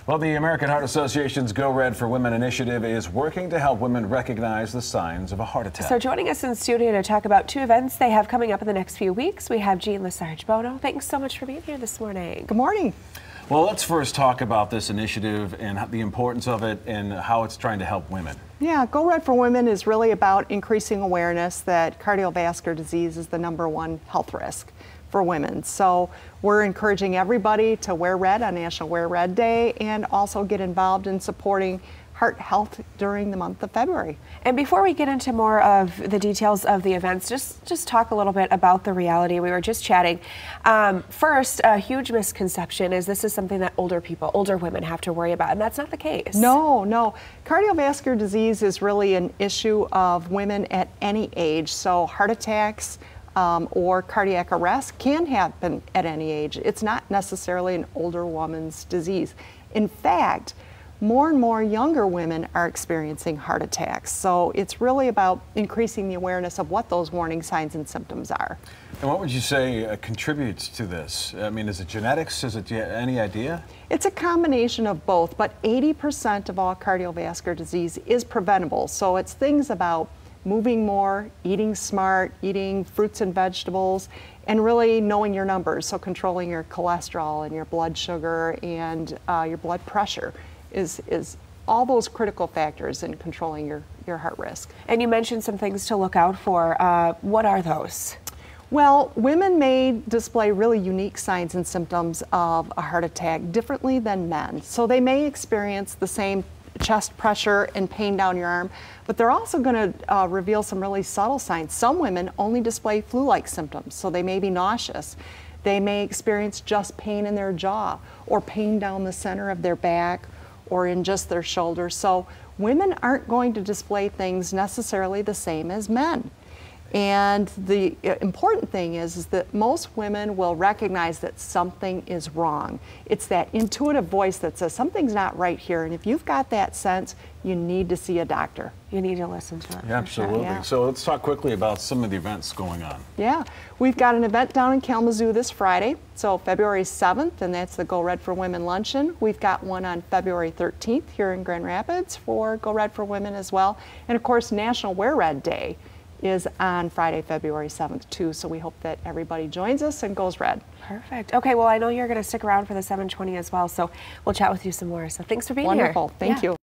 Well, the American Heart Association's Go Red for Women initiative is working to help women recognize the signs of a heart attack. So joining us in studio to talk about two events they have coming up in the next few weeks, we have Jean Lesage Bono. Thanks so much for being here this morning. Good morning. Well, let's first talk about this initiative and the importance of it and how it's trying to help women. Yeah, Go Red for Women is really about increasing awareness that cardiovascular disease is the #1 health risk for women. So we're encouraging everybody to wear red on National Wear Red Day and also get involved in supporting heart health during the month of February. And before we get into more of the details of the events, just talk a little bit about the reality. We were just chatting. First, a huge misconception is this is something that older women have to worry about, and that's not the case. No. Cardiovascular disease is really an issue of women at any age. So heart attacks or cardiac arrest can happen at any age. It's not necessarily an older woman's disease. In fact, more and more younger women are experiencing heart attacks. So it's really about increasing the awareness of what those warning signs and symptoms are. And what would you say contributes to this? I mean, is it genetics? Is it any idea? It's a combination of both, but 80% of all cardiovascular disease is preventable. So it's things about moving more, eating smart, eating fruits and vegetables, and really knowing your numbers. So controlling your cholesterol and your blood sugar and your blood pressure is all those critical factors in controlling your heart risk. And you mentioned some things to look out for. What are those? Well, women may display really unique signs and symptoms of a heart attack differently than men. So they may experience the same chest pressure and pain down your arm, but they're also going to reveal some really subtle signs. Some women only display flu-like symptoms, so they may be nauseous. They may experience just pain in their jaw or pain down the center of their back or in just their shoulders. So women aren't going to display things necessarily the same as men. And the important thing is that most women will recognize that something is wrong. It's that intuitive voice that says something's not right here, and if you've got that sense, you need to see a doctor. You need to listen to it. Yeah, absolutely. Sure, yeah. So let's talk quickly about some of the events going on. Yeah, we've got an event down in Kalamazoo this Friday, so February 7th, and that's the Go Red for Women Luncheon. We've got one on February 13th here in Grand Rapids for Go Red for Women as well. And of course, National Wear Red Day is on Friday, February 7th too, so we hope that everybody joins us and goes red. Perfect. Okay, well, I know you're going to stick around for the 720 as well, so we'll chat with you some more. So thanks for being here. Wonderful. Thank you.